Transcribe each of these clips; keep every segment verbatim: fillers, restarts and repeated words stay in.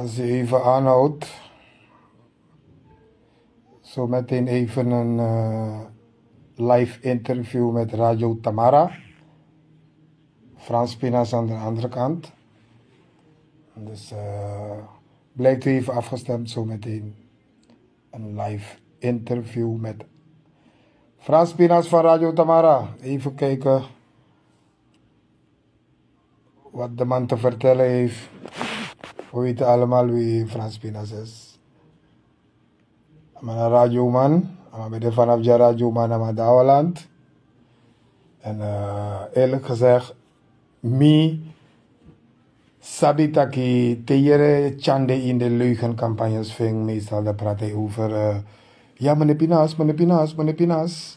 Als je even aanhoudt, zo meteen even een uh, live interview met Radio Tamara. Frans Pinas aan de andere kant. Dus uh, blijkt u even afgestemd, zo meteen een live interview met Frans Pinas van Radio Tamara. Even kijken wat de man te vertellen heeft. We weten allemaal wie Frans Pinas is. Ik ben een radioman. Ik ben vanaf de radioman naar Dawaland. En uh, eerlijk gezegd, mi sabitaki tejere chande in de leugencampagnes ving meestal de praten over uh, ja meneer Pinas, meneer Pinas, meneer Pinas.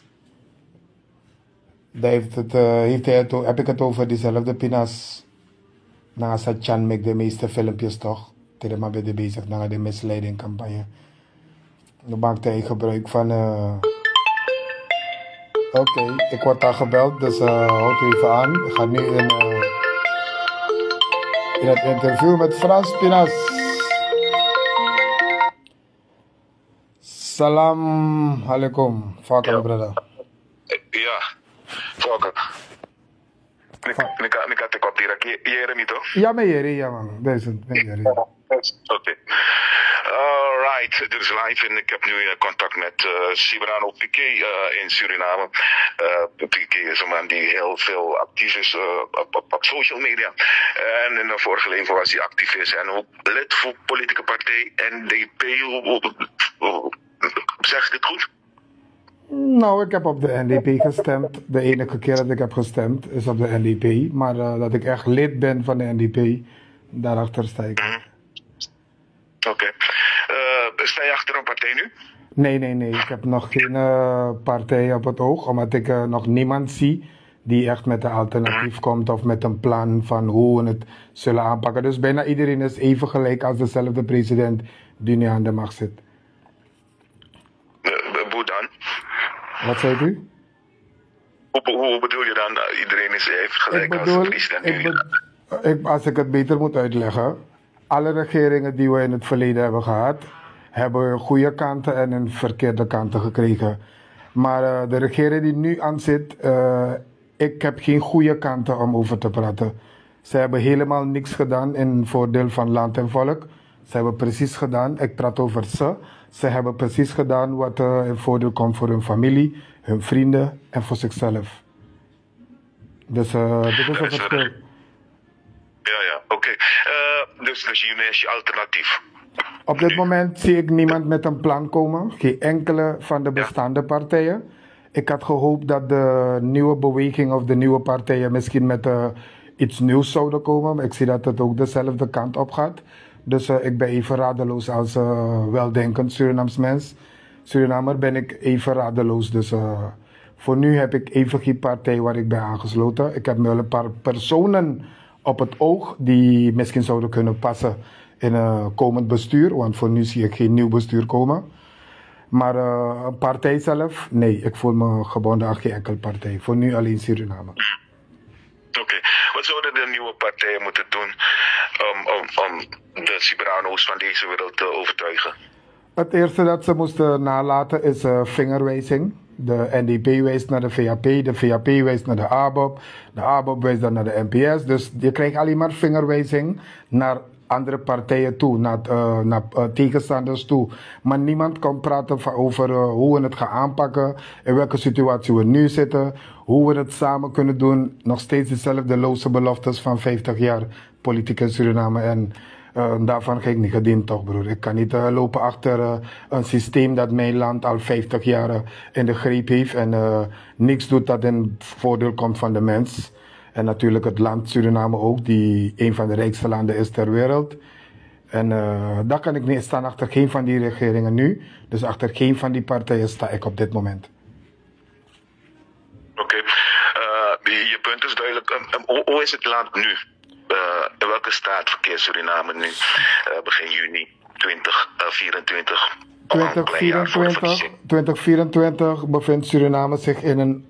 Daar heeft, het, uh, heeft hij het, heb ik het over diezelfde Pinas. Na sa chan met de meeste filmpjes toch. Tegen maar bij de bezig naar de misleidingcampagne. Dan maakte hij gebruik van. Uh... Oké, okay, ik word daar gebeld, dus uh, houd even aan. Ik ga nu in, uh, in het interview met Frans Pinas. Salam alaikum, Fakar ja. Brother. Ja, Fakar. Ik ga te koperen. Je er niet toch? Ja, maar je ja man. Duizend, je Oké. Alright, dit is live en ik heb nu contact met uh, Cibrano Piqué uh, in Suriname. Uh, Piqué is een man die heel veel actief is uh, op, op, op social media. En in de vorige leven was hij activist en ook lid voor politieke partij N D P. Zeg ik het goed? Nou, ik heb op de N D P gestemd. De enige keer dat ik heb gestemd is op de N D P. Maar uh, dat ik echt lid ben van de N D P, daarachter sta ik. Mm. Oké. Okay. Uh, sta je achter een partij nu? Nee, nee, nee. Ik heb nog geen uh, partij op het oog. Omdat ik uh, nog niemand zie die echt met een alternatief mm. komt. Of met een plan van hoe we het zullen aanpakken. Dus bijna iedereen is even gelijk als dezelfde president die nu aan de macht zit. Wat zei u? Hoe, hoe bedoel je dan? Uh, iedereen is even gelijk ik bedoel, als president. Ik be ik, als ik het beter moet uitleggen. Alle regeringen die we in het verleden hebben gehad, hebben goede kanten en een verkeerde kanten gekregen. Maar uh, de regering die nu aan zit, uh, ik heb geen goede kanten om over te praten. Ze hebben helemaal niks gedaan in voordeel van land en volk. Ze hebben precies gedaan, ik praat over ze. Ze hebben precies gedaan wat uh, in voordeel komt voor hun familie, hun vrienden en voor zichzelf. Dus uh, dit is het verschil. Ja, ja, oké. Okay. Uh, dus, dus jullie is je alternatief? Op dit moment zie ik niemand met een plan komen. Geen enkele van de bestaande ja. partijen. Ik had gehoopt dat de nieuwe beweging of de nieuwe partijen misschien met uh, iets nieuws zouden komen. Maar ik zie dat het ook dezelfde kant op gaat. Dus uh, ik ben even radeloos als uh, weldenkend Surinaams mens. Surinamer ben ik even radeloos. Dus uh, voor nu heb ik even geen partij waar ik ben aangesloten. Ik heb wel een paar personen op het oog die misschien zouden kunnen passen in een komend bestuur. Want voor nu zie ik geen nieuw bestuur komen. Maar uh, een partij zelf, nee, ik voel me gebonden aan geen enkele partij. Voor nu alleen Suriname. Oké, okay. Wat zouden de nieuwe partijen moeten doen um, om, om de Cibrano's van deze wereld te overtuigen? Het eerste dat ze moesten nalaten is uh, vingerwijzing. De N D P wijst naar de V A P, de V A P wijst naar de A B O P, de A B O P wijst dan naar de N P S. Dus je krijgt alleen maar vingerwijzing naar andere partijen toe, naar, uh, naar uh, tegenstanders toe. Maar niemand kan praten van over uh, hoe we het gaan aanpakken, in welke situatie we nu zitten, hoe we het samen kunnen doen. Nog steeds dezelfde loze beloftes van vijftig jaar politiek in Suriname. En uh, daarvan ga ik niet gediend toch, broer. Ik kan niet uh, lopen achter uh, een systeem dat mijn land al vijftig jaar uh, in de greep heeft en uh, niks doet dat in voordeel komt van de mens. En natuurlijk het land Suriname ook, die een van de rijkste landen is ter wereld. En uh, daar kan ik niet staan achter geen van die regeringen nu. Dus achter geen van die partijen sta ik op dit moment. Oké, okay. uh, je punt is duidelijk. Um, um, hoe is het land nu? Uh, in welke staat verkeert Suriname nu? Uh, begin juni twintig vierentwintig. twintig vierentwintig bevindt Suriname zich in een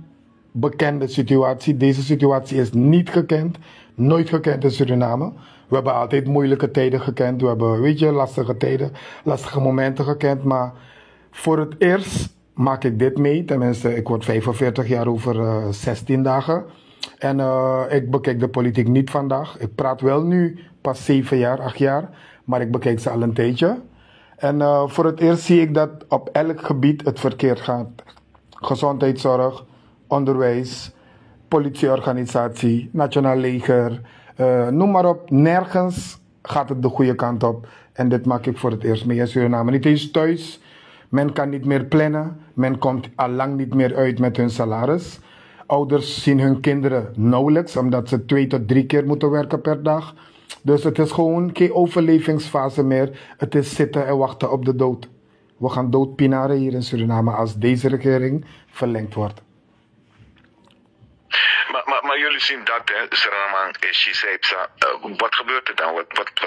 onbekende situatie. Deze situatie is niet gekend, nooit gekend in Suriname. We hebben altijd moeilijke tijden gekend. We hebben, weet je, lastige tijden, lastige momenten gekend. Maar voor het eerst maak ik dit mee. Tenminste, ik word vijfenveertig jaar over uh, zestien dagen. En uh, ik bekijk de politiek niet vandaag. Ik praat wel nu pas zeven jaar, acht jaar. Maar ik bekijk ze al een tijdje. En uh, voor het eerst zie ik dat op elk gebied het verkeerd gaat. Gezondheidszorg, onderwijs, politieorganisatie, nationaal leger. Uh, noem maar op, nergens gaat het de goede kant op. En dit maak ik voor het eerst mee in Suriname. Niet eens thuis. Men kan niet meer plannen. Men komt al lang niet meer uit met hun salaris. Ouders zien hun kinderen nauwelijks, omdat ze twee tot drie keer moeten werken per dag. Dus het is gewoon geen overlevingsfase meer. Het is zitten en wachten op de dood. We gaan doodpinaren hier in Suriname als deze regering verlengd wordt. Maar, maar, maar jullie zien dat, hè, Suriname, Shiseipsa. Uh, wat gebeurt er dan? Wat, wat, wat,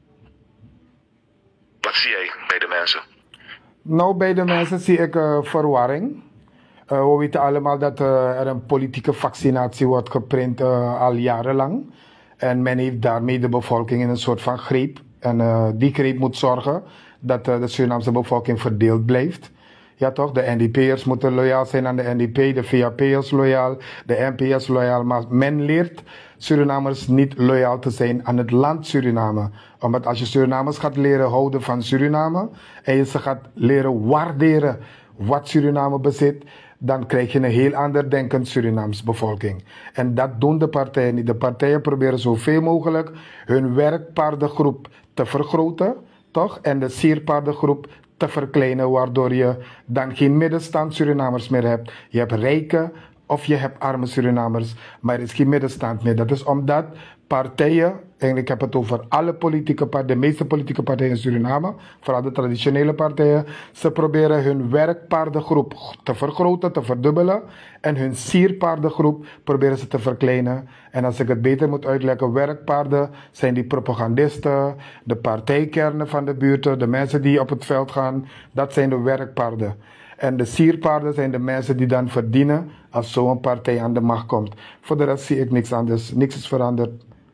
wat zie jij bij de mensen? Nou, bij de mensen zie ik uh, verwarring. Uh, we weten allemaal dat uh, er een politieke vaccinatie wordt geprint uh, al jarenlang. En men heeft daarmee de bevolking in een soort van greep. En uh, die greep moet zorgen dat uh, de Surinaamse bevolking verdeeld blijft. Ja toch, de N D P'ers moeten loyaal zijn aan de N D P, de V A P'ers loyaal, de N P S loyaal. Maar men leert Surinamers niet loyaal te zijn aan het land Suriname. Omdat als je Surinamers gaat leren houden van Suriname en je ze gaat leren waarderen wat Suriname bezit, dan krijg je een heel ander denkend Surinaams bevolking. En dat doen de partijen niet. De partijen proberen zoveel mogelijk hun werkpaardengroep te vergroten, toch? En de sierpaardengroep te verkleinen, waardoor je dan geen middenstand Surinamers meer hebt. Je hebt rijke of je hebt arme Surinamers, maar er is geen middenstand meer. Dat is omdat partijen, en ik heb het over alle politieke partijen, de meeste politieke partijen in Suriname, vooral de traditionele partijen, ze proberen hun werkpaardengroep te vergroten, te verdubbelen, en hun sierpaardengroep proberen ze te verkleinen. En als ik het beter moet uitleggen, werkpaarden zijn die propagandisten, de partijkernen van de buurten, de mensen die op het veld gaan, dat zijn de werkpaarden. En de sierpaarden zijn de mensen die dan verdienen als zo'n partij aan de macht komt. Voor de rest zie ik niks anders. Niks is veranderd.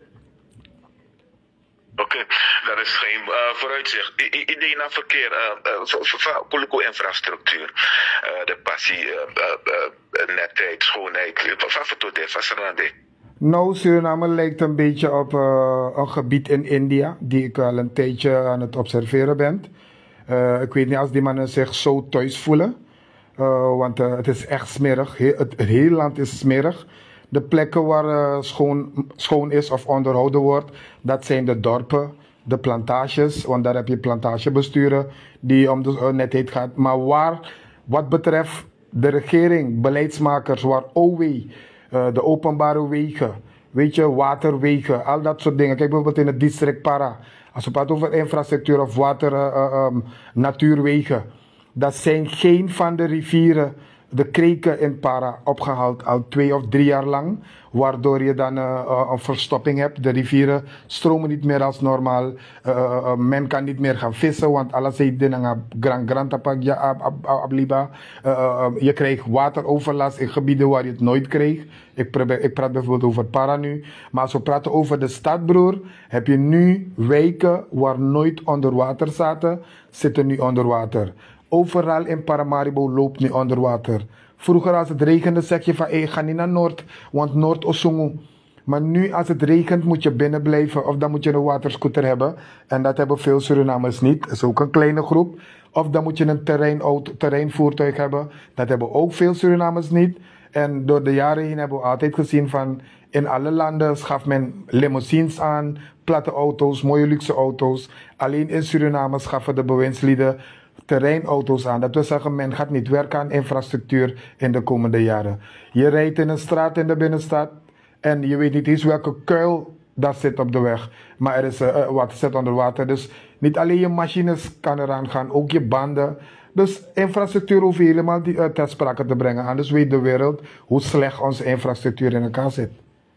Oké, okay, dat is geen uh, vooruitzicht. Idee naar verkeer, uh, uh, infrastructuur, uh, de passie, uh, uh, uh, netheid, schoonheid. Wat voor tot dit was er aan dit? Nou, Suriname lijkt een beetje op uh, een gebied in India, die ik al een tijdje aan het observeren ben. Uh, ik weet niet als die mannen zich zo thuis voelen. Uh, want uh, het is echt smerig. He het, het hele land is smerig. De plekken waar uh, schoon, schoon is of onderhouden wordt, dat zijn de dorpen, de plantages. Want daar heb je plantagebesturen die om de uh, netheid gaat. Maar waar, wat betreft de regering, beleidsmakers, waar O W, uh, de openbare wegen, weet je, waterwegen, al dat soort dingen. Kijk bijvoorbeeld in het district Para. Als we praten over infrastructuur of water, uh, uh, um, natuurwegen, dat zijn geen van de rivieren, de kreken in Para, opgehaald al twee of drie jaar lang. Waardoor je dan uh, uh, een verstopping hebt. De rivieren stromen niet meer als normaal. Uh, uh, men kan niet meer gaan vissen, want alles heeft een grand grand tapagja abliba. Je krijgt wateroverlast in gebieden waar je het nooit kreeg. Ik, probeer, ik praat bijvoorbeeld over Para nu. Maar als we praten over de stad, broer, heb je nu wijken waar nooit onder water zaten, zitten nu onder water. Overal in Paramaribo loopt nu onder water. Vroeger als het regende zeg je van, hey, ga niet naar Noord, want Noord Osungu. Maar nu als het regent moet je binnen blijven of dan moet je een waterscooter hebben. En dat hebben veel Surinamers niet. Dat is ook een kleine groep. Of dan moet je een terreinauto, terreinvoertuig hebben. Dat hebben ook veel Surinamers niet. En door de jaren heen hebben we altijd gezien van, in alle landen schaft men limousines aan, platte auto's, mooie luxe auto's. Alleen in Suriname schaffen de bewindslieden terreinauto's aan. Dat wil zeggen, men gaat niet werken aan infrastructuur in de komende jaren. Je rijdt in een straat in de binnenstad en je weet niet eens welke kuil daar zit op de weg. Maar er is uh, wat zit onder water. Dus niet alleen je machines kan eraan gaan, ook je banden. Dus infrastructuur hoef je helemaal die, uh, ter sprake te brengen. Anders weet de wereld hoe slecht onze infrastructuur in elkaar zit.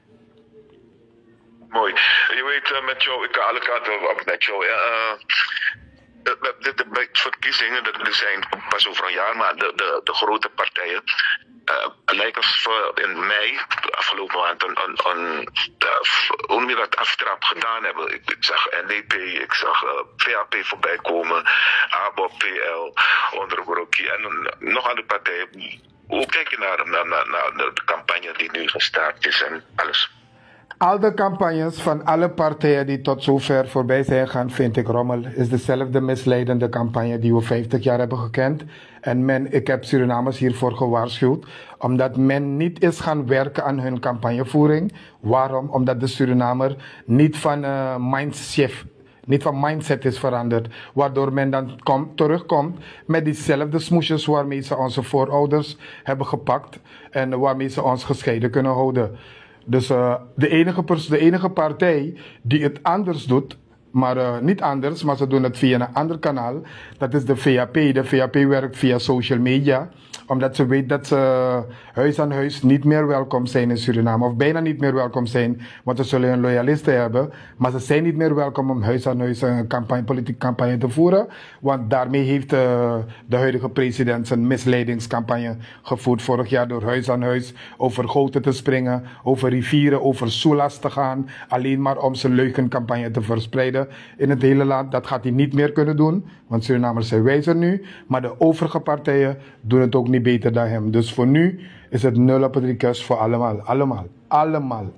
Mooi. Je weet, uh, met jou, ik kan alle kanten op met jou. Uh, De, de, de, de verkiezingen, dat zijn pas over een jaar, maar de, de, de grote partijen uh, lijken in mei afgelopen maand een, een, een uh, hoe noem je dat, aftrap gedaan hebben. Ik, ik zag N D P, ik zag uh, V A P voorbij komen, A B O P, P L, onder Brokkie en uh, nog andere partijen. Hoe kijk je naar, naar, naar, naar de campagne die nu gestart is en alles? Al de campagnes van alle partijen die tot zover voorbij zijn gaan, vind ik rommel. Is dezelfde misleidende campagne die we vijftig jaar hebben gekend. En men, ik heb Surinamers hiervoor gewaarschuwd, omdat men niet is gaan werken aan hun campagnevoering. Waarom? Omdat de Surinamer niet van uh, mindshift, niet van mindset is veranderd. Waardoor men dan komt, terugkomt met diezelfde smoesjes waarmee ze onze voorouders hebben gepakt en waarmee ze ons gescheiden kunnen houden. Dus uh, de, enige de enige partij die het anders doet, maar uh, niet anders, maar ze doen het via een ander kanaal, dat is de V A P. De V A P werkt via social media, omdat ze weet dat ze huis aan huis niet meer welkom zijn in Suriname, of bijna niet meer welkom zijn, want ze zullen hun loyalisten hebben, maar ze zijn niet meer welkom om huis aan huis een campagne, politieke campagne te voeren, want daarmee heeft uh, de huidige president zijn misleidingscampagne gevoerd vorig jaar door huis aan huis over goten te springen, over rivieren, over soelas te gaan, alleen maar om zijn leugencampagne te verspreiden in het hele land. Dat gaat hij niet meer kunnen doen, want Surinamers zijn wijzer nu, maar de overige partijen doen het ook niet beter dan hem. Dus voor nu is het nul op het request voor allemaal. Allemaal. Allemaal.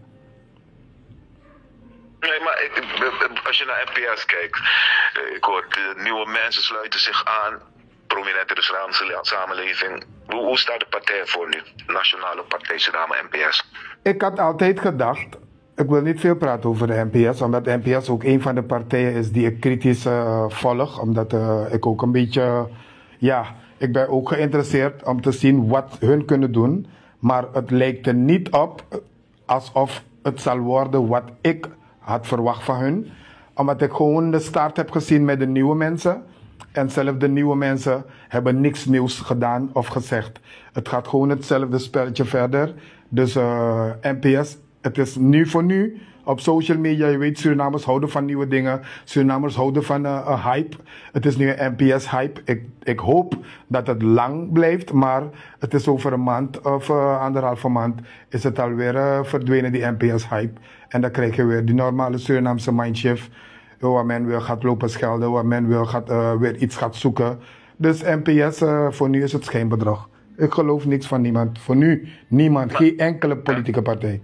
Nee, maar als je naar N P S kijkt, ik hoor de nieuwe mensen sluiten zich aan, prominente de Surinaamse samenleving. Hoe, hoe staat de partij voor nu? Nationale Partij Suriname, N P S. Ik had altijd gedacht, ik wil niet veel praten over de N P S, omdat de N P S ook een van de partijen is die ik kritisch uh, volg, omdat uh, ik ook een beetje, uh, ja, ik ben ook geïnteresseerd om te zien wat hun kunnen doen, maar het lijkt er niet op alsof het zal worden wat ik had verwacht van hun, omdat ik gewoon de start heb gezien met de nieuwe mensen. En zelfs de nieuwe mensen hebben niks nieuws gedaan of gezegd. Het gaat gewoon hetzelfde spelletje verder. Dus uh, N P S, het is nu voor nu op social media. Je weet, Surinamers houden van nieuwe dingen. Surinamers houden van uh, een hype. Het is nu een N P S-hype. Ik, ik hoop dat het lang blijft, maar het is over een maand of uh, anderhalve maand is het alweer uh, verdwenen, die N P S-hype. En dan krijg je weer die normale Surinaamse mindshift, waar men weer gaat lopen schelden, waar men weer, gaat, uh, weer iets gaat zoeken. Dus N P S, uh, voor nu is het schijnbedrag. Ik geloof niks van niemand. Voor nu, niemand. Maar, geen enkele politieke partij.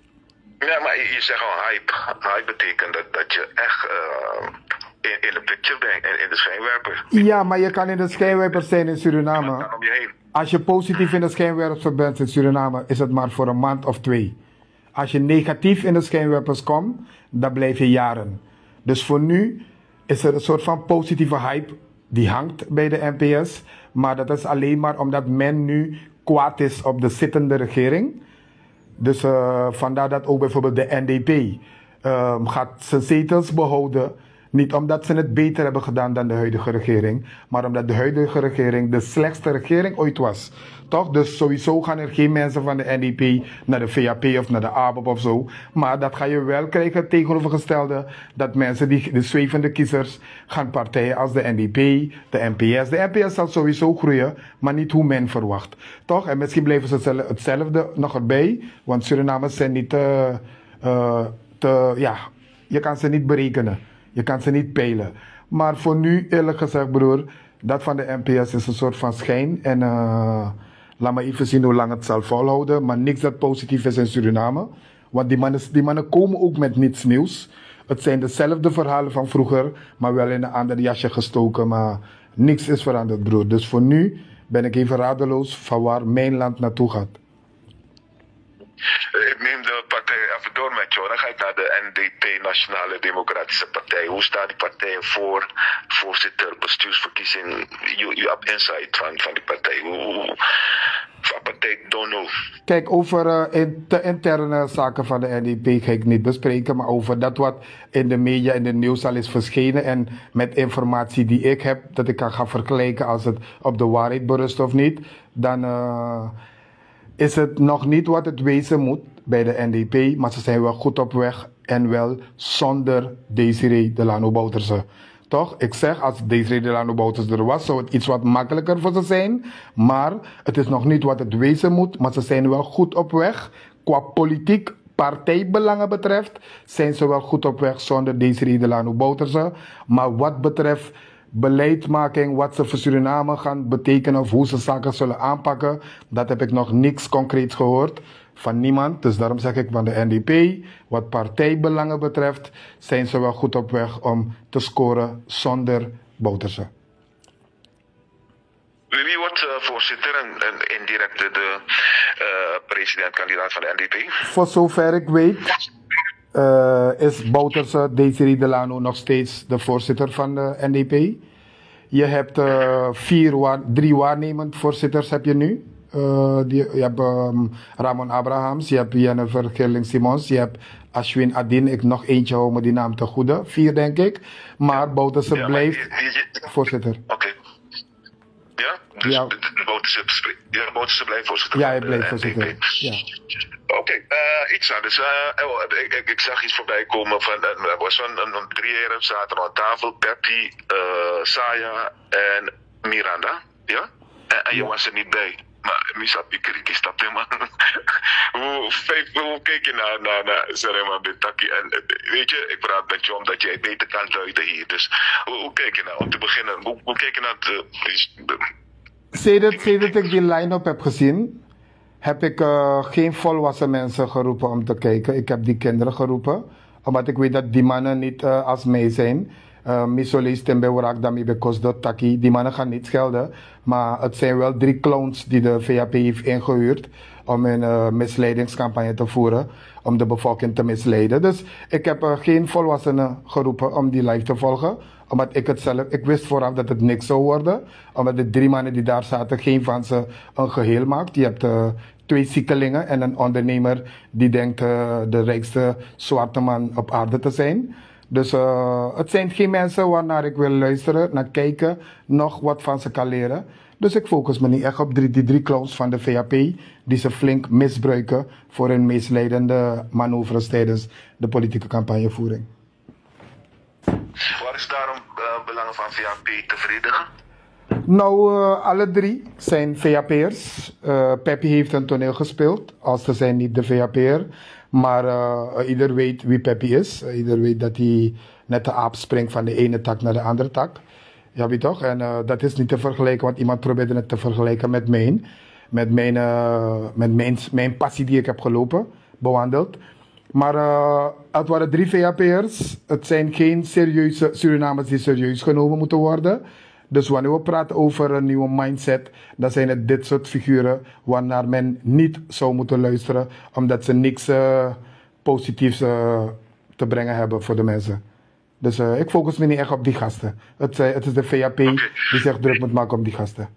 Ja, maar je, je zegt al hype. Hype betekent dat, dat je echt uh, in, in de picture bent, in, in de schijnwerper. Ja, maar je kan in de schijnwerper zijn in Suriname. Om je heen. Als je positief in de schijnwerper bent in Suriname, is het maar voor een maand of twee. Als je negatief in de schijnwerpers komt, dan blijf je jaren. Dus voor nu is er een soort van positieve hype die hangt bij de N P S. Maar dat is alleen maar omdat men nu kwaad is op de zittende regering. Dus uh, vandaar dat ook bijvoorbeeld de N D P uh, gaat zijn zetels behouden. Niet omdat ze het beter hebben gedaan dan de huidige regering, maar omdat de huidige regering de slechtste regering ooit was. Toch? Dus sowieso gaan er geen mensen van de N D P naar de V A P of naar de A B O P of zo. Maar dat ga je wel krijgen tegenovergestelde, dat mensen, die, de zwevende kiezers, gaan partijen als de N D P, de N P S. De N P S zal sowieso groeien, maar niet hoe men verwacht. Toch? En misschien blijven ze hetzelfde nog erbij, want Surinamers zijn niet te, uh, te, ja, je kan ze niet berekenen. Je kan ze niet peilen. Maar voor nu, eerlijk gezegd, broer, dat van de N P S is een soort van schijn. En uh, laat maar even zien hoe lang het zal volhouden. Maar niks dat positief is in Suriname. Want die mannen, die mannen komen ook met niets nieuws. Het zijn dezelfde verhalen van vroeger, maar wel in een ander jasje gestoken. Maar niks is veranderd, broer. Dus voor nu ben ik even radeloos van waar mijn land naartoe gaat. Ik neem de partij even door met jou. Dan ga ik naar de N D P, Nationale Democratische Partij. Hoe staat die partij voor? Voorzitter, bestuursverkiezing. Je, je hebt insight van, van die partij. Hoe, van partij Dono. Kijk, over uh, in, de interne zaken van de N D P ga ik niet bespreken. Maar over dat wat in de media, in de nieuws al is verschenen. En met informatie die ik heb, dat ik kan gaan vergelijken als het op de waarheid berust of niet. Dan Uh, is het nog niet wat het wezen moet bij de N D P, maar ze zijn wel goed op weg en wel zonder Desiré Delano Bouterse. Toch? Ik zeg, als Desiré Delano Bouterse er was, zou het iets wat makkelijker voor ze zijn, maar het is nog niet wat het wezen moet, maar ze zijn wel goed op weg qua politiek partijbelangen betreft, zijn ze wel goed op weg zonder Desiree Delano Bouterse. Maar wat betreft beleidmaking, wat ze voor Suriname gaan betekenen of hoe ze zaken zullen aanpakken, dat heb ik nog niks concreets gehoord van niemand. Dus daarom zeg ik van de N D P, wat partijbelangen betreft, zijn ze wel goed op weg om te scoren zonder Bouterse. Wie wordt uh, voorzitter en, en indirect de uh, president-kandidaat van de N D P? Voor zover ik weet uh, is Bouterse Desiree Delano nog steeds de voorzitter van de N D P. Je hebt uh, vier wa drie waarnemend voorzitters heb je nu. Uh, die, je hebt um, Ramon Abrahams, je hebt Jennifer Gerling-Simons, je hebt Ashwin Adin, ik nog eentje hou me die naam te goede. Vier denk ik. Maar Bouterse ja, blijft je, je, je, voorzitter. Oké. Okay. Ja? Dus ja. Bouterse, ja, Bouterse blijft voorzitter. Ja, hij blijft voorzitter. Ja. Oké, okay. uh, iets anders. Uh, ik, ik, ik zag iets voorbij komen van, er uh, was een, een, een drie heren zaten aan tafel, Peppy, uh, Saya en Miranda. Ja? En, en je ja. was er niet bij. Maar Misa Pikiriki stapte man. hoe, hoe keek je naar, naar, naar Sarema Bentaki? En weet je, ik praat met je omdat jij beter kan luiden hier. Dus hoe, hoe keek je nou? Om te beginnen, hoe, hoe keek je naar de... de... Sedert, sedert ik die line-up heb gezien, heb ik uh, geen volwassen mensen geroepen om te kijken. Ik heb die kinderen geroepen, omdat ik weet dat die mannen niet uh, als mij zijn. Uh, Misolis Tembe Warak Dami Bekosdot Taki, die mannen gaan niet schelden. Maar het zijn wel drie clowns die de V A P heeft ingehuurd om een uh, misleidingscampagne te voeren, om de bevolking te misleiden. Dus ik heb uh, geen volwassenen geroepen om die live te volgen, omdat ik het zelf, ik wist vooraf dat het niks zou worden, omdat de drie mannen die daar zaten, geen van ze een geheel maakt. Je hebt uh, twee ziekelingen en een ondernemer die denkt uh, de rijkste zwarte man op aarde te zijn. Dus uh, het zijn geen mensen waarnaar ik wil luisteren, naar kijken, nog wat van ze kan leren. Dus ik focus me niet echt op drie, die drie clowns van de V A P, die ze flink misbruiken voor hun misleidende manoeuvres tijdens de politieke campagnevoering. Waar is daarom uh, belangen van V A P te verdedigen? Nou, uh, alle drie zijn V A P'ers. Uh, Peppy heeft een toneel gespeeld, als ze zijn niet de V A P'er. Maar uh, ieder weet wie Peppy is. Uh, ieder weet dat hij net de aap springt van de ene tak naar de andere tak. Ja, weet toch? En uh, dat is niet te vergelijken, want iemand probeerde het te vergelijken met mijn. Met mijn, uh, met mijn, mijn passie die ik heb gelopen, bewandeld. Maar uh, het waren drie V A P'ers. Het zijn geen serieuze Surinamers die serieus genomen moeten worden. Dus wanneer we praten over een nieuwe mindset, dan zijn het dit soort figuren waarnaar men niet zou moeten luisteren, omdat ze niks uh, positiefs uh, te brengen hebben voor de mensen. Dus uh, ik focus me niet echt op die gasten. Het, uh, het is de V A P okay. die zich druk moet maken om die gasten.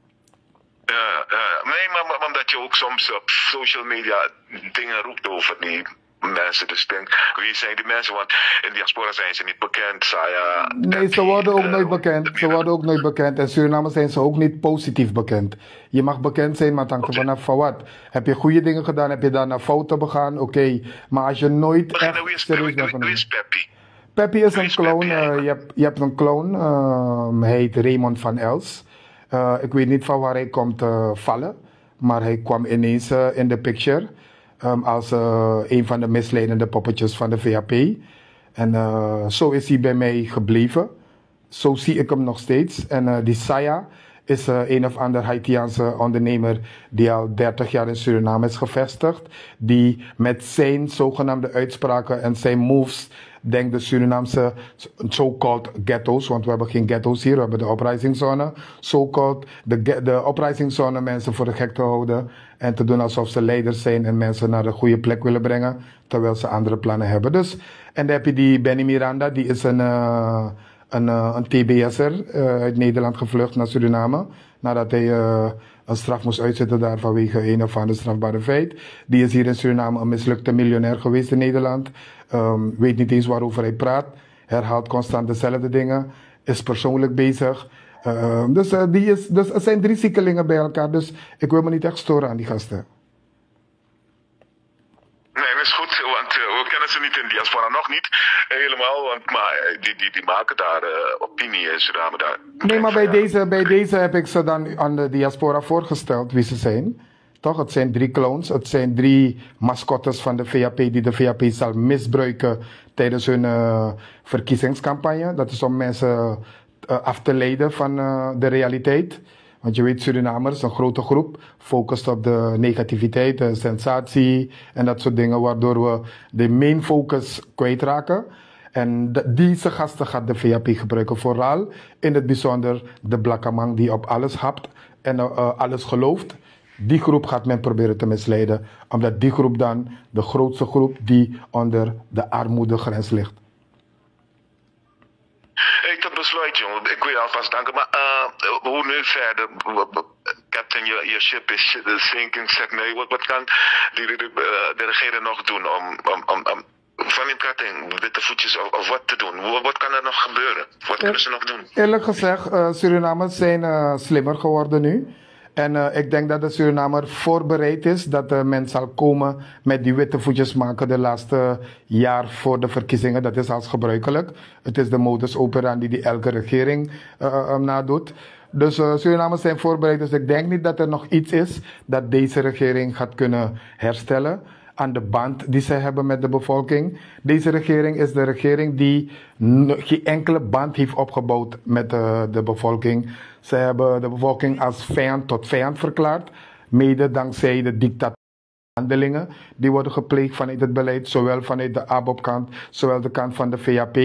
Uh, uh, nee, maar, maar omdat je ook soms op social media dingen roept over die mensen. Dus denk, wie zijn die mensen? Want in de diaspora zijn ze niet bekend. Saya, nee, ze worden ook uh, nooit bekend. Ze worden ook nooit bekend. En Suriname zijn ze ook niet positief bekend. Je mag bekend zijn, maar het hangt er vanaf van wat. Heb je goede dingen gedaan? Heb je daarna fouten begaan? Oké. Okay. Maar als je nooit maar echt wie is, serieus bent genomen. Wie is Peppy? Peppy is een clone. Uh, je, hebt, je hebt een clone. Uh, hij heet Raymond van Els. Uh, ik weet niet van waar hij komt uh, vallen. Maar hij kwam ineens uh, in de picture. Um, als uh, een van de misleidende poppetjes van de V A P. En uh, zo is hij bij mij gebleven. Zo zie ik hem nog steeds. En uh, die Saya is uh, een of ander Haitiaanse ondernemer die al dertig jaar in Suriname is gevestigd. Die met zijn zogenaamde uitspraken en zijn moves denkt de Surinaamse so-called ghetto's, want we hebben geen ghetto's hier, we hebben de uprisingzone. So-called de, de uprisingzone mensen voor de gek te houden en te doen alsof ze leiders zijn en mensen naar de goede plek willen brengen, terwijl ze andere plannen hebben. Dus, en dan heb je die Benny Miranda, die is een, uh, een, uh, een T B S'er uh, uit Nederland gevlucht naar Suriname, nadat hij uh, een straf moest uitzitten daar vanwege een of ander strafbare feit. Die is hier in Suriname een mislukte miljonair geweest in Nederland. Um, weet niet eens waarover hij praat. Herhaalt constant dezelfde dingen. Is persoonlijk bezig. Uh, dus, uh, die is, dus er zijn drie ziekelingen bij elkaar. Dus ik wil me niet echt storen aan die gasten. Nee, dat is goed. Want uh, we kennen ze niet in diaspora. Nog niet helemaal. Want, maar die, die, die maken daar uh, opinie in Suriname. Daar. Nee, maar bij, deze, bij deze heb ik ze dan aan de diaspora voorgesteld wie ze zijn. Toch? Het zijn drie clones, het zijn drie mascottes van de V A P die de V A P zal misbruiken tijdens hun uh, verkiezingscampagne. Dat is om mensen uh, af te leiden van uh, de realiteit. Want je weet, Surinamers, een grote groep, focust op de negativiteit, de sensatie en dat soort dingen, waardoor we de main focus kwijtraken. En de, deze gasten gaat de V A P gebruiken, vooral in het bijzonder de Blakkamang die op alles hapt en uh, alles gelooft. Die groep gaat men proberen te misleiden, omdat die groep dan de grootste groep die onder de armoedegrens ligt. Hey, tot besluit, jongen. Ik wil je alvast danken. Maar uh, hoe nu verder? Captain, je, je ship is sinking. Zeg nee, wat, wat kan de, de, de regering nog doen om, om, om, om van die kapitein witte voetjes of, of wat te doen? Wat, wat kan er nog gebeuren? Wat kunnen ze nog doen? Eerlijk gezegd, uh, Surinamers zijn uh, slimmer geworden nu. En uh, ik denk dat de Surinamer voorbereid is dat uh, men zal komen met die witte voetjes maken de laatste jaar voor de verkiezingen. Dat is als gebruikelijk. Het is de modus operandi die elke regering uh, uh, nadoet. Dus uh, Surinamers zijn voorbereid. Dus ik denk niet dat er nog iets is dat deze regering gaat kunnen herstellen aan de band die zij hebben met de bevolking. Deze regering is de regering die geen enkele band heeft opgebouwd met de, de bevolking. Ze hebben de bevolking als vijand tot vijand verklaard, mede dankzij de dictatorhandelingen die worden gepleegd vanuit het beleid, zowel vanuit de A B O P-kant, zowel de kant van de V A P.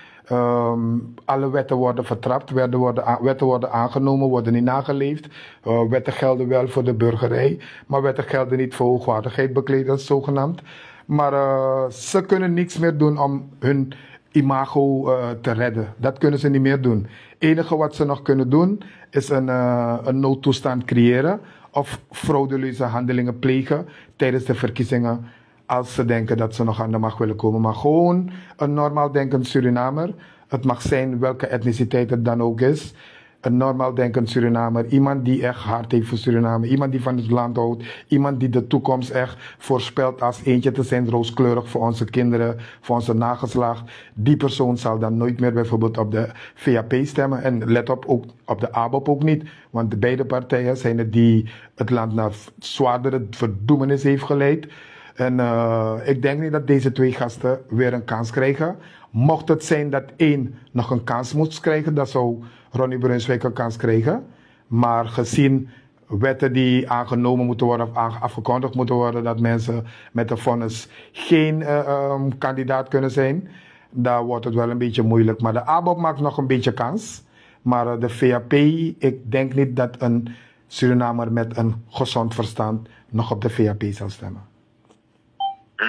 Um, alle wetten worden vertrapt, wetten worden, wetten worden aangenomen, worden niet nageleefd. Uh, wetten gelden wel voor de burgerij, maar wetten gelden niet voor hoogwaardigheidsbekleders, zogenaamd. Maar uh, ze kunnen niks meer doen om hun imago uh, te redden. Dat kunnen ze niet meer doen. Het enige wat ze nog kunnen doen is een, uh, een noodtoestand creëren of frauduleuze handelingen plegen tijdens de verkiezingen, als ze denken dat ze nog aan de macht willen komen. Maar gewoon een normaal denkend Surinamer, het mag zijn welke etniciteit het dan ook is, een normaal denkend Surinamer, iemand die echt hart heeft voor Suriname, iemand die van het land houdt, iemand die de toekomst echt voorspelt als eentje te zijn rooskleurig voor onze kinderen, voor onze nageslacht, die persoon zal dan nooit meer bijvoorbeeld op de V A P stemmen. En let op, ook op de A B O P ook niet, want de beide partijen zijn het die het land naar zwaardere verdoemenis heeft geleid. En uh, ik denk niet dat deze twee gasten weer een kans krijgen. Mocht het zijn dat één nog een kans moet krijgen, dan zou Ronnie Brunswijk een kans krijgen. Maar gezien wetten die aangenomen moeten worden of afgekondigd moeten worden, dat mensen met de vonnis geen uh, um, kandidaat kunnen zijn, dan wordt het wel een beetje moeilijk. Maar de A B O P maakt nog een beetje kans. Maar uh, de V A P, ik denk niet dat een Surinamer met een gezond verstand nog op de V A P zal stemmen. Uh,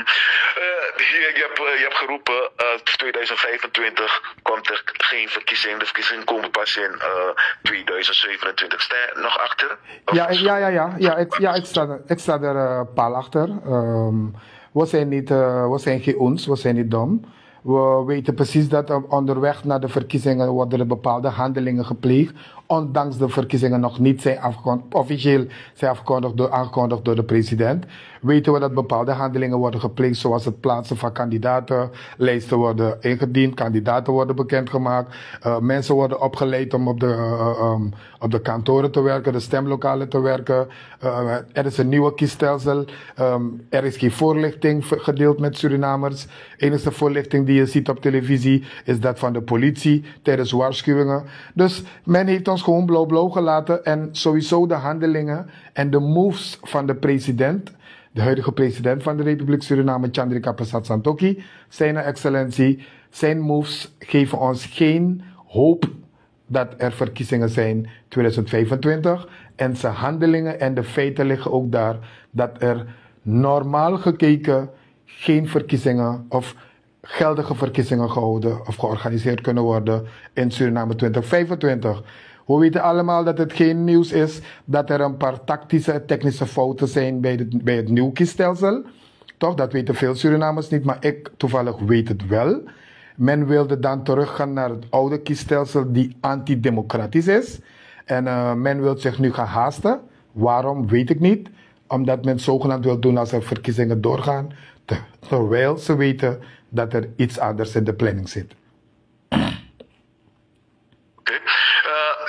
je, je, hebt, je hebt geroepen, uh, tweeduizend vijfentwintig komt er geen verkiezing. De verkiezingen komen pas in uh, tweeduizend zevenentwintig. Sta je nog achter? Ja, ja, ja, ja, ja, ik, ja ik, sta, ik sta er uh, paal achter. Um, we, zijn niet, uh, we zijn geen ons, we zijn niet dom. We weten precies dat uh, onderweg naar de verkiezingen worden er bepaalde handelingen gepleegd. Ondanks de verkiezingen nog niet zijn afgekondigd, officieel zijn afgekondigd door, aangekondigd door de president. Weten we dat bepaalde handelingen worden gepleegd, zoals het plaatsen van kandidaten, lijsten worden ingediend, kandidaten worden bekendgemaakt, uh, mensen worden opgeleid om op de, uh, um, op de kantoren te werken, de stemlokalen te werken. Uh, er is een nieuwe kiesstelsel, um, er is geen voorlichting gedeeld met Surinamers. De enige voorlichting die je ziet op televisie is dat van de politie tijdens waarschuwingen. Dus men heeft ons gewoon blauw-blauw gelaten en sowieso de handelingen en de moves van de president, de huidige president van de Republiek Suriname, Chandrika Persat Santokhi, zijn excellentie, zijn moves geven ons geen hoop dat er verkiezingen zijn tweeduizend vijfentwintig. En zijn handelingen en de feiten liggen ook daar dat er normaal gekeken geen verkiezingen of geldige verkiezingen gehouden of georganiseerd kunnen worden in Suriname twintig vijfentwintig. We weten allemaal dat het geen nieuws is dat er een paar tactische en technische fouten zijn bij, de, bij het nieuwe kiesstelsel. Toch, dat weten veel Surinamers niet, maar ik toevallig weet het wel. Men wilde dan teruggaan naar het oude kiesstelsel die antidemocratisch is. En uh, men wil zich nu gaan haasten. Waarom, weet ik niet. Omdat men zogenaamd wil doen als er verkiezingen doorgaan, terwijl ze weten dat er iets anders in de planning zit. Oké. Okay. Uh,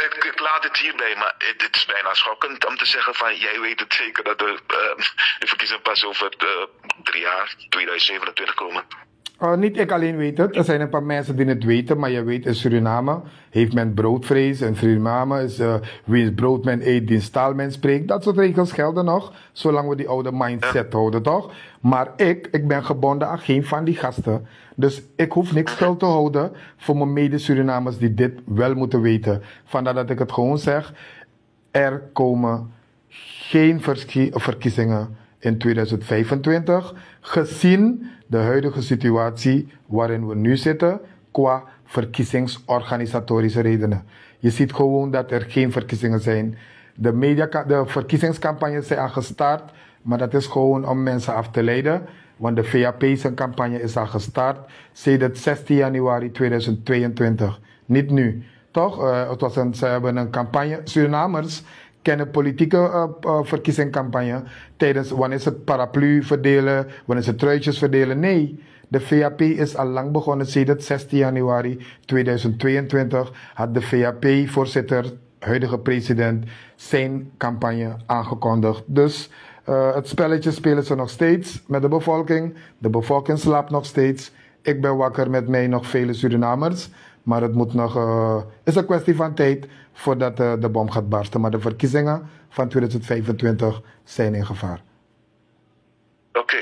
laat het hierbij, maar het is bijna schokkend om te zeggen van jij weet het zeker dat de, uh, de verkiezingen pas over uh, drie jaar, tweeduizend zevenentwintig komen. Uh, niet ik alleen weet het. Er zijn een paar mensen die het weten, maar je weet in Suriname heeft men broodvrees. In Suriname is uh, wie brood men eet, die staal men spreekt. Dat soort regels gelden nog, zolang we die oude mindset ja. houden, toch? Maar ik, ik ben gebonden aan geen van die gasten. Dus ik hoef niks stil te houden voor mijn mede-Surinamers die dit wel moeten weten. Vandaar dat ik het gewoon zeg. Er komen geen verkiezingen in tweeduizend vijfentwintig, gezien de huidige situatie waarin we nu zitten, qua verkiezingsorganisatorische redenen. Je ziet gewoon dat er geen verkiezingen zijn. De, media, de verkiezingscampagnes zijn al gestart, maar dat is gewoon om mensen af te leiden. Want de V A P zijn campagne is al gestart sinds zestien januari tweeduizend tweeëntwintig. Niet nu. Toch? Uh, het was een, ze hebben een campagne. Surinamers kennen politieke uh, uh, verkiezingscampagne tijdens wanneer ze paraplu verdelen, wanneer ze truitjes verdelen. Nee, de V A P is al lang begonnen. Sinds zestien januari tweeduizend tweeëntwintig had de V A P-voorzitter, huidige president, zijn campagne aangekondigd. Dus uh, het spelletje spelen ze nog steeds met de bevolking. De bevolking slaapt nog steeds. Ik ben wakker met mij nog vele Surinamers. Maar het moet nog, uh, is een kwestie van tijd voordat uh, de bom gaat barsten. Maar de verkiezingen van tweeduizend vijfentwintig zijn in gevaar. Oké. Okay.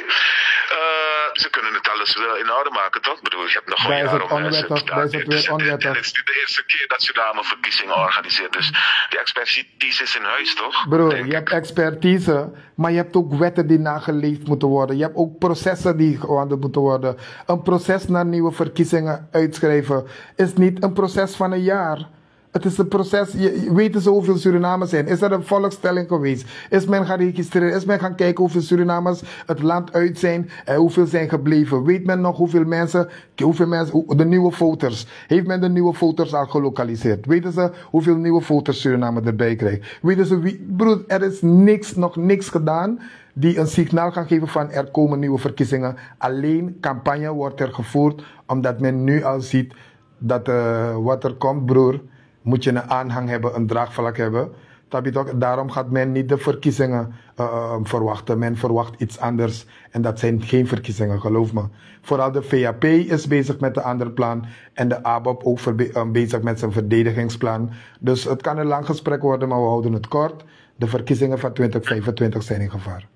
Uh, ze kunnen het alles wel in orde maken, toch? Ik bedoel, je hebt nog een jaar om onwettig, bij is het weer onwettig. Het is nu de eerste keer dat Suriname verkiezingen organiseert. Dus die expertise is in huis, toch? Broer, je hebt expertise, maar je hebt ook wetten die nageleefd moeten worden. Je hebt ook processen die gehandeld moeten worden. Een proces naar nieuwe verkiezingen uitschrijven is niet een proces van een jaar. Het is een proces, je, weten ze hoeveel Surinamers zijn? Is er een volkstelling geweest? Is men gaan registreren? Is men gaan kijken hoeveel Surinamers het land uit zijn en hoeveel zijn gebleven? Weet men nog hoeveel mensen, hoeveel mensen, de nieuwe voters, heeft men de nieuwe voters al gelokaliseerd? Weten ze hoeveel nieuwe voters Suriname erbij krijgt? Weten ze wie, broer, er is niks, nog niks gedaan die een signaal gaan geven van er komen nieuwe verkiezingen. Alleen campagne wordt er gevoerd omdat men nu al ziet dat uh, wat er komt, broer, moet je een aanhang hebben, een draagvlak hebben. Daarom gaat men niet de verkiezingen uh, uh, verwachten. Men verwacht iets anders. En dat zijn geen verkiezingen, geloof me. Vooral de V A P is bezig met een ander plan. En de A B O P ook uh, bezig met zijn verdedigingsplan. Dus het kan een lang gesprek worden, maar we houden het kort. De verkiezingen van tweeduizend vijfentwintig zijn in gevaar.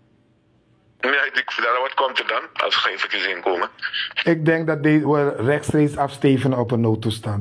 Ja, ik vertel, wat komt er dan als er geen verkiezingen komen? Ik denk dat we rechtstreeks afsteven op een noodtoestand.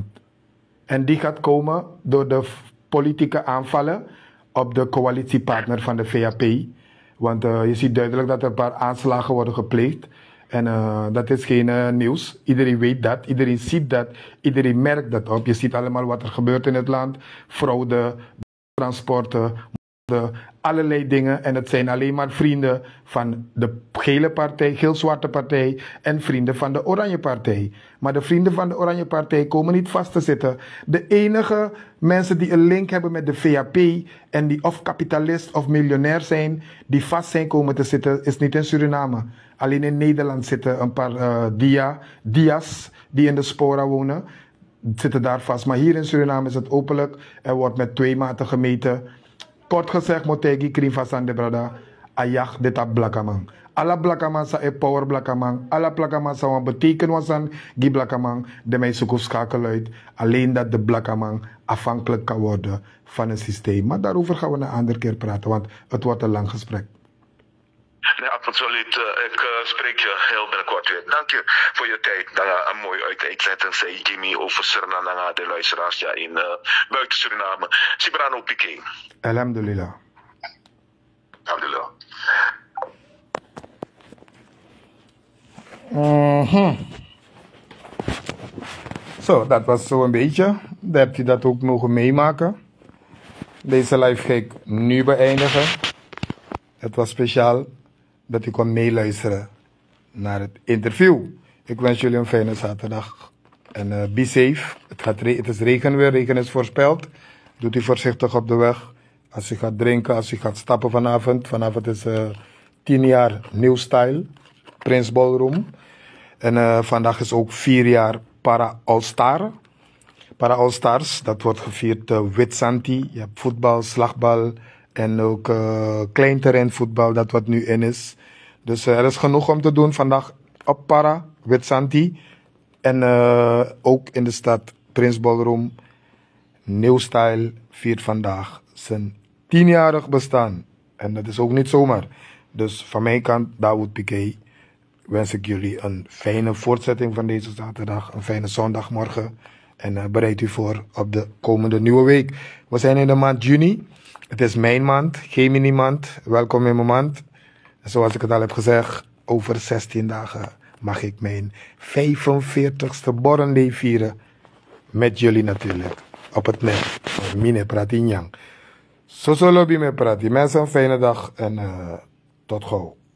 En die gaat komen door de politieke aanvallen op de coalitiepartner van de V A P. Want uh, je ziet duidelijk dat er een paar aanslagen worden gepleegd. En uh, dat is geen uh, nieuws. Iedereen weet dat, iedereen ziet dat, iedereen merkt dat op. Je ziet allemaal wat er gebeurt in het land. Fraude, transporten, de, allerlei dingen. En het zijn alleen maar vrienden van de gele partij, geel-zwarte partij en vrienden van de oranje partij. Maar de vrienden van de oranje partij komen niet vast te zitten. De enige mensen die een link hebben met de V A P en die of kapitalist of miljonair zijn, die vast zijn komen te zitten, is niet in Suriname. Alleen in Nederland zitten een paar uh, dia, dia's die in de Spora wonen, zitten daar vast. Maar hier in Suriname is het openlijk. Er wordt met twee maten gemeten. Kort gezegd, motegi krim van de brada, ayah dit ab blakamang. Alla blakamang sa e power blakamang, alla blakamang sa wan beteken wasan gi blakamang, de mij zoek schakel uit. Alleen dat de blakamang afhankelijk kan worden van een systeem. Maar daarover gaan we een andere keer praten, want het wordt een lang gesprek. Nee, absoluut. Ik uh, spreek je heel binnenkort weer. Dank je voor je tijd. Dan uh, een mooi uiteenzetten, zei Jimmy over Suriname, de luisteraars ja, in uh, buiten Suriname. Sibrano Piqué. Alhamdulillah. Alhamdulillah. Mm-hmm. Zo, dat was zo een beetje. Dan heb je dat ook mogen meemaken. Deze live ga ik nu beëindigen. Het was speciaal dat u kon meeluisteren naar het interview. Ik wens jullie een fijne zaterdag. En uh, be safe. Het, gaat re- het is regen weer, regen is voorspeld. Doet u voorzichtig op de weg. Als u gaat drinken, als u gaat stappen vanavond. Vanavond is uh, tien jaar New Style, Prins Ballroom. En uh, vandaag is ook vier jaar Para All Star. Para All Stars. Dat wordt gevierd uh, Witsanti. Je hebt voetbal, slagbal en ook uh, kleinterreinvoetbal dat wat nu in is. Dus uh, er is genoeg om te doen vandaag op Para, Witsanti. En uh, ook in de stad Prins Ballroom. New Style viert vandaag zijn tienjarig bestaan. En dat is ook niet zomaar. Dus van mijn kant, Dawood Piqué, wens ik jullie een fijne voortzetting van deze zaterdag. Een fijne zondagmorgen. En uh, bereid u voor op de komende nieuwe week. We zijn in de maand juni. Het is mijn maand, Gemini maand. Welkom in mijn maand. En zoals ik het al heb gezegd, over zestien dagen mag ik mijn vijfenveertigste borrelday vieren. Met jullie natuurlijk. Op het net. Mine Pratinyang. Zo zullen we mee praten. Mensen, een fijne dag en uh, tot gauw.